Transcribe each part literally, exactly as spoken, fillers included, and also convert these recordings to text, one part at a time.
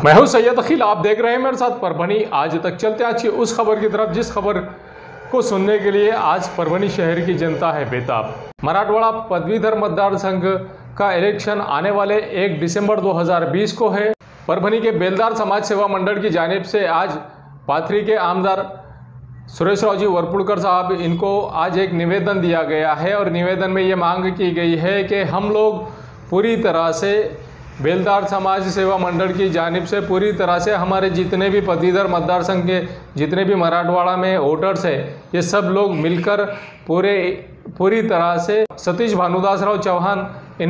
मैं हूं सैयद अखिल, आप देख रहे हैं मेरे साथ परभनी आज तक। चलते आज की उस खबर की तरफ जिस खबर को सुनने के लिए आज परभनी शहर की जनता है बेताब। मराठवाड़ा पदवीधर मतदार संघ का इलेक्शन आने वाले एक दिसंबर दो हज़ार बीस को है। परभनी के बेलदार समाज सेवा मंडल की जानिब से आज पाथरी के आमदार सुरेश राव जी वरपुड़कर साहब, इनको आज एक निवेदन दिया गया है और निवेदन में ये मांग की गई है कि हम लोग पूरी तरह से बेलदार समाज सेवा मंडल की जानिब से पूरी तरह से हमारे जितने भी पदवीधर मतदार संघ के जितने भी मराठवाड़ा में वोटर्स है, ये सब लोग मिलकर पूरे पूरी तरह से सतीश भानुदास राव चौहान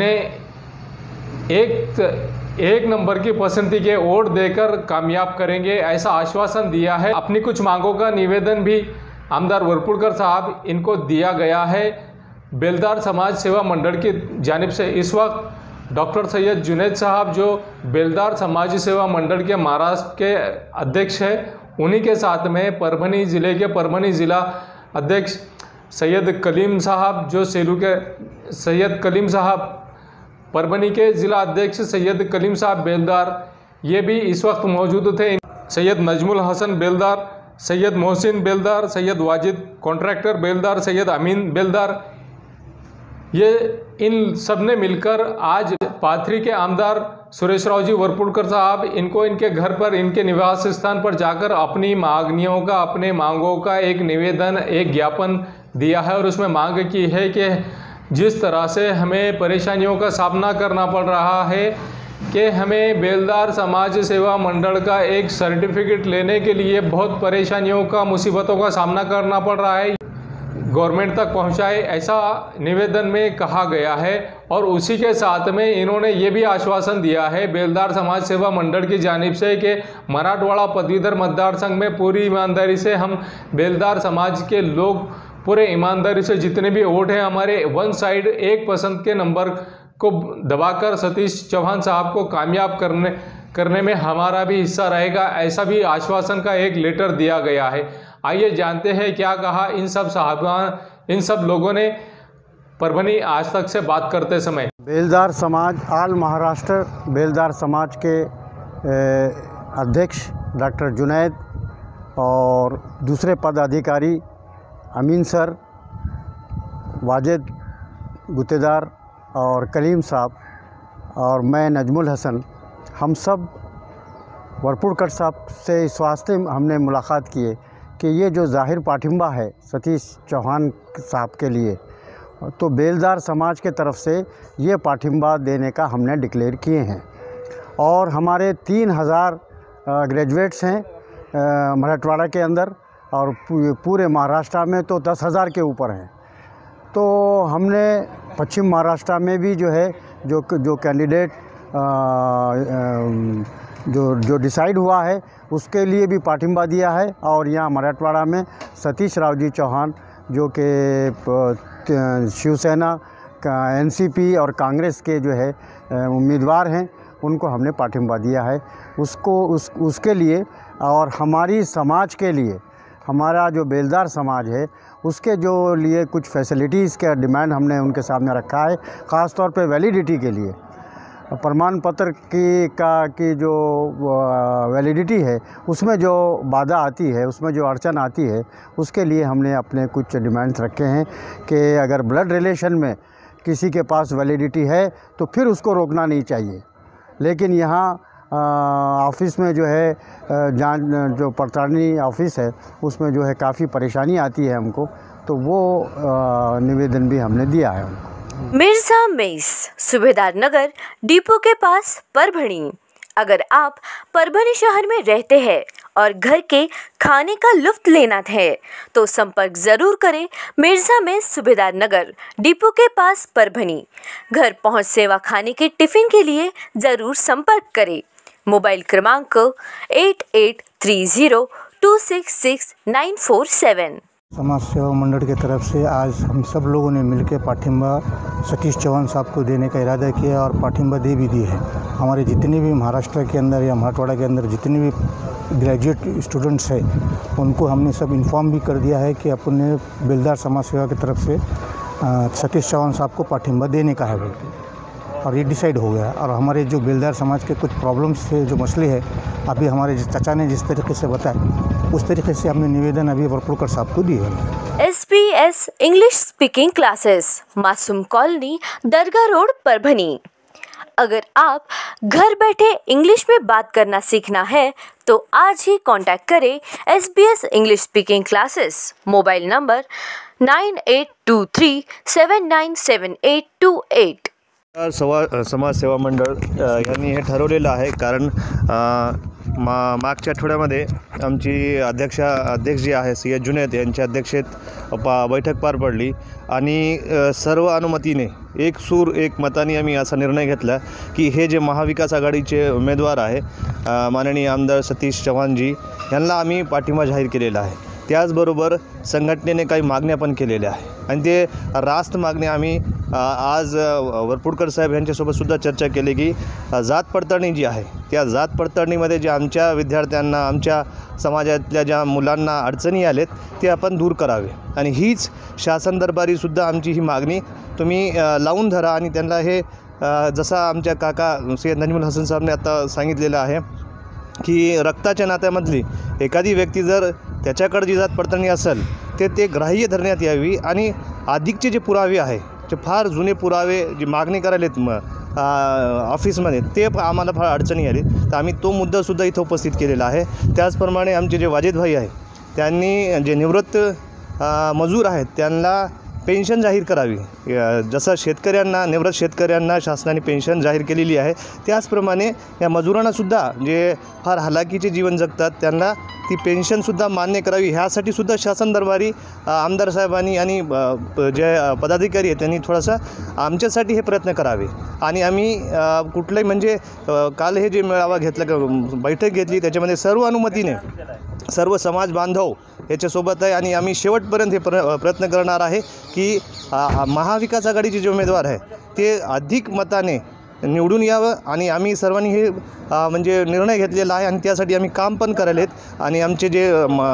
इन्हें एक एक नंबर की पसंदी के वोट देकर कामयाब करेंगे, ऐसा आश्वासन दिया है। अपनी कुछ मांगों का निवेदन भी आमदार वरपुड़कर साहब इनको दिया गया है। बेलदार समाज सेवा मंडल की जानिब से इस वक्त डॉक्टर सैयद जुनैद साहब, जो बेलदार समाज सेवा मंडल के महाराष्ट्र के अध्यक्ष हैं, उन्हीं के साथ में परभनी ज़िले के परभनी ज़िला अध्यक्ष सैयद कलीम साहब, जो सेलू के सैयद कलीम साहब, परभनी के ज़िला अध्यक्ष सैयद कलीम साहब बेलदार, ये भी इस वक्त मौजूद थे। सैयद नजमुल हसन बेलदार, सैयद मोहसिन बेलदार, सैयद वाजिद कॉन्ट्रैक्टर बेलदार, सैयद अमीन बेलदार, ये इन सब ने मिलकर आज पाथरी के आमदार सुरेश राव जी वरपुड़कर साहब, इनको इनके घर पर, इनके निवास स्थान पर जाकर अपनी मांगनियों का, अपने मांगों का एक निवेदन, एक ज्ञापन दिया है और उसमें मांग की है कि जिस तरह से हमें परेशानियों का सामना करना पड़ रहा है कि हमें बेलदार समाज सेवा मंडल का एक सर्टिफिकेट लेने के लिए बहुत परेशानियों का, मुसीबतों का सामना करना पड़ रहा है, गवर्नमेंट तक पहुंचाए, ऐसा निवेदन में कहा गया है। और उसी के साथ में इन्होंने ये भी आश्वासन दिया है बेलदार समाज सेवा मंडल की जानिब से कि मराठवाड़ा पदवीधर मतदार संघ में पूरी ईमानदारी से हम बेलदार समाज के लोग पूरे ईमानदारी से जितने भी वोट हैं हमारे वन साइड एक पसंद के नंबर को दबाकर सतीश चौहान साहब को कामयाब करने करने में हमारा भी हिस्सा रहेगा, ऐसा भी आश्वासन का एक लेटर दिया गया है। आइए जानते हैं क्या कहा इन सब साहबान, इन सब लोगों ने परभनी आज तक से बात करते समय। बेलदार समाज आल महाराष्ट्र बेलदार समाज के अध्यक्ष डॉक्टर जुनैद और दूसरे पदाधिकारी अमीन सर, वाजिद गुत्तेदार और कलीम साहब और मैं नजमुल हसन, हम सब वरपुड़कर साहब से इस वास्ते हमने मुलाकात की है कि ये जो ज़ाहिर पाठिंबा है सतीश चौहान साहब के लिए, तो बेलदार समाज के तरफ से ये पाठिंबा देने का हमने डिक्लेयर किए हैं। और हमारे तीन हज़ार ग्रेजुएट्स हैं मराठवाड़ा के अंदर और पूरे महाराष्ट्र में तो दस हज़ार के ऊपर हैं। तो हमने पश्चिम महाराष्ट्र में भी जो है जो जो कैंडिडेट जो जो डिसाइड हुआ है उसके लिए भी पाठिंबा दिया है। और यहाँ मराठवाड़ा में सतीश राव जी चौहान, जो कि शिवसेना का, एनसीपी और कांग्रेस के जो है उम्मीदवार हैं, उनको हमने पाठिंबा दिया है। उसको उस उसके लिए और हमारी समाज के लिए, हमारा जो बेलदार समाज है उसके जो लिए कुछ फैसिलिटीज़ का डिमांड हमने उनके सामने रखा है। ख़ास तौर पे वैलिडिटी के लिए, प्रमाण पत्र की का की जो वैलिडिटी है उसमें जो बाधा आती है, उसमें जो अड़चन आती है, उसके लिए हमने अपने कुछ डिमांड्स रखे हैं कि अगर ब्लड रिलेशन में किसी के पास वैलिडिटी है तो फिर उसको रोकना नहीं चाहिए। लेकिन यहाँ ऑफिस में जो है जांच जो पड़ताली ऑफिस है उसमें जो है काफ़ी परेशानी आती है हमको, तो वो निवेदन भी हमने दिया है उनको। मिर्जा मेस, सूबेदार नगर, डिपो के पास, परभनी। अगर आप परभनी शहर में रहते हैं और घर के खाने का लुत्फ लेना है तो संपर्क जरूर करें मिर्जा मेस, सूबेदार नगर, डिपो के पास, परभनी। घर पहुंच सेवा खाने के टिफ़िन के लिए ज़रूर संपर्क करें। मोबाइल क्रमांक eight eight three zero two six six nine four seven. समाज सेवा मंडल की तरफ से आज हम सब लोगों ने मिलकर पाठिंबा सतीश चौहान साहब को देने का इरादा किया और पाठिंबा दे भी दी है। हमारे जितने भी महाराष्ट्र के अंदर या मराठवाड़ा के अंदर जितने भी ग्रेजुएट स्टूडेंट्स हैं, उनको हमने सब इन्फॉर्म भी कर दिया है कि अपने बेलदार समाज सेवा की तरफ से सतीश चौहान साहब को पाठिंबा देने का है बोलते। और ये डिसाइड हो गया। और हमारे जो बेलदार समाज के कुछ प्रॉब्लम्स थे, जो मसले हैं, अभी हमारे चाचा ने जिस तरीके से बताया उस तरीके से हमने निवेदन अभी वरपुड़कर साहब को दिए हैं। S B S English speaking classes, Masoom colony, Dargah road, Parbhani. अगर आप घर बैठे इंग्लिश में बात करना सीखना है तो आज ही कांटेक्ट करें S B S English speaking classes. Mobile number nine eight two three seven nine seven eight two eight. सवा समाज सेवा मंडळ यांनी हे ठरवलेलं आहे, कारण मा मागच्या आठवड्यामध्ये आमची अध्यक्षा अध्यक्ष जी आहे सय्यद जुनैद यांच्या अध्यक्षतेत पा बैठक पार पडली आणि सर्व अनुमतीने एक सूर एक मताने आम्ही असा निर्णय घेतला की हे जे महाविकास आघाडीचे उमेदवार आहे माननीय आमदार सतीश चव्हाणजी यांना आम्ही पाठिंबा जाहीर केलेला आहे। त्याचबरोबर संघटनेने काही मागण्या पण केलेल्या आहे आणि ते रास्त मागण्या आम्ही आज वरपुडकर साहेब यांच्यासोबत सुद्धा चर्चा केली की जात पडताळणी जी आहे त्या जात पडताळणीमध्ये जे आमच्या विद्यार्थ्यांना, आमच्या समाजातल्या ज्या मुलांना अडचणी आलेत ते आपण दूर करावे आणि हीच शासन दरबारीसुद्धा आमची ही मागणी तुम्ही लावून धरा आणि त्यांना हे जसा आमच्या काका सय्यद नजमुल हसन साहेबने आता सांगितलेलं आहे की रक्ताच्या नात्यामधली एखादी व्यक्ती जर त्याच्याकडे जी जात पडताळणी असेल ते ते ग्राह्य धरण्यात यावी आणि अधिकचे जे पुरावे आहे, जे फार जुने पुरावे जी मागणी करायलेत मग ऑफिसमध्ये ते आम्हाला फार अडचणी आली, तर आम्ही तो मुद्दासुद्धा इथं उपस्थित केलेला आहे। त्याचप्रमाणे आमचे जे वाजेद भाई आहे त्यांनी जे निवृत्त मजूर आहेत त्यांना पेन्शन जाहीर करावी। जसं शेतकऱ्यांना, निवृत्त शेतकऱ्यांना शासनाने पेन्शन जाहीर केलेली आहे त्याचप्रमाणे या मजुरांनासुद्धा जे फार हलाखीचे जीवन जगतात त्यांना ती पेन्शनसुद्धा मान्य करावी। ह्यासाठी सुद्धा शासन दरबारी आमदार साहेबांनी आणि जे पदाधिकारी आहेत त्यांनी थोडासा आमच्यासाठी हे प्रयत्न करावे आणि आम्ही कुठलंही म्हणजे काल हे जे मेळावा घेतला, बैठक घेतली, त्याच्यामध्ये सर्व अनुमतीने सर्व समाज बांधव याच्यासोबत आहे आणि आम्ही शेवटपर्यंत हे प्र प्रयत्न करणार आहे की महाविकास आघाडीचे जे उमेदवार आहे ते अधिक मताने निवडून यावं आणि आम्ही सर्वांनी हे म्हणजे निर्णय घेतलेला आहे आणि त्यासाठी आम्ही काम पण करायला आहेत। आणि आमचे जे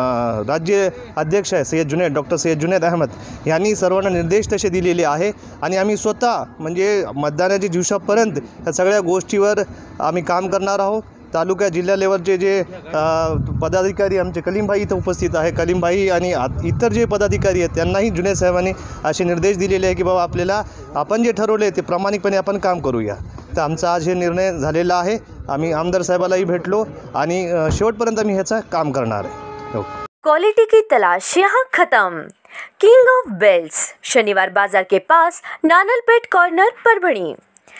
राज्य अध्यक्ष आहे सय्यद जुनैद, डॉक्टर सय्यद जुनैद अहमद यांनी सर्वांना निर्देश तसे दिलेले आहे आणि आम्ही स्वतः म्हणजे मतदानाच्या दिवसापर्यंत या सगळ्या गोष्टीवर आम्ही काम करणार आहोत। तालुका जिल्हा लेवलचे जे पदाधिकारी आमचे कलीमभाई इथं उपस्थित आहे, कलीमभाई आणि इतर जे पदाधिकारी आहेत त्यांनाही जुनैद साहेबांनी असे निर्देश दिलेले आहे की बाबा आपल्याला आपण जे ठरवले ते प्रामाणिकपणे आपण काम करूया। तर आमचा आज हे निर्णय झालेला आहे। आम्ही आमदार साहेबालाही भेटलो आणि शेवटपर्यंत आम्ही ह्याचं काम करणार आहे। क्वालिटी की तलाश यहाँ खत्म। King of belts, Shaniwar Bazar के पास, Nanalpet corner, Parbhani.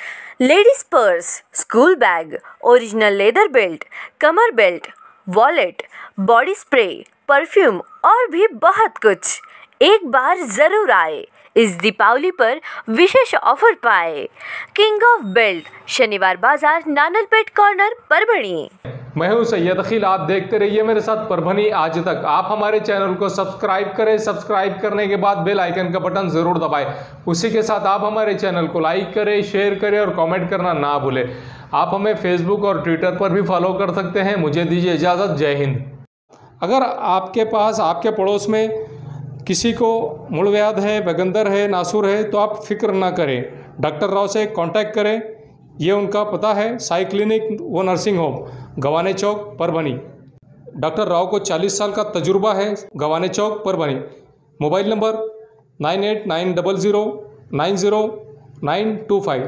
Ladies purse, school bag, original leather belt, कमर belt, wallet, body spray, perfume और भी बहुत कुछ। एक बार ज़रूर आए, इस दीपावली पर विशेष ऑफर पाए। King of belt, Shaniwar Bazar, नानलपेट corner, Parbhani. मैं हूं सैयद अखिल, आप देखते रहिए मेरे साथ परभणी आज तक। आप हमारे चैनल को सब्सक्राइब करें, सब्सक्राइब करने के बाद बेल आइकन का बटन ज़रूर दबाएं। उसी के साथ आप हमारे चैनल को लाइक करें, शेयर करें और कमेंट करना ना भूलें। आप हमें फेसबुक और ट्विटर पर भी फॉलो कर सकते हैं। मुझे दीजिए इजाज़त। जय हिंद। अगर आपके पास, आपके पड़ोस में किसी को मुड़व्याध है, बगंदर है, नासूर है तो आप फिक्र ना करें, डॉक्टर राव से कांटेक्ट करें। ये उनका पता है, साई क्लिनिक व nursing home, Gawane Chowk, Parbhani. Doctor Rao को चालीस साल का तजुर्बा है, Gawane Chowk, Parbhani. Mobile number nine eight nine double zero nine zero nine two five.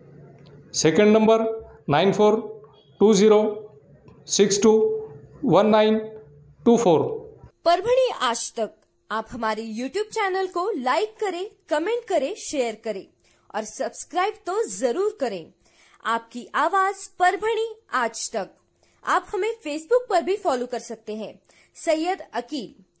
Second number nine four two zero six two one nine two four. Parbhani Aaj Tak. आप हमारे यूट्यूब चैनल को लाइक करें, कमेंट करें, शेयर करें और सब्सक्राइब तो जरूर करें। आपकी आवाज परभणी आज तक। आप हमें फेसबुक पर भी फॉलो कर सकते हैं, सैयद अकील।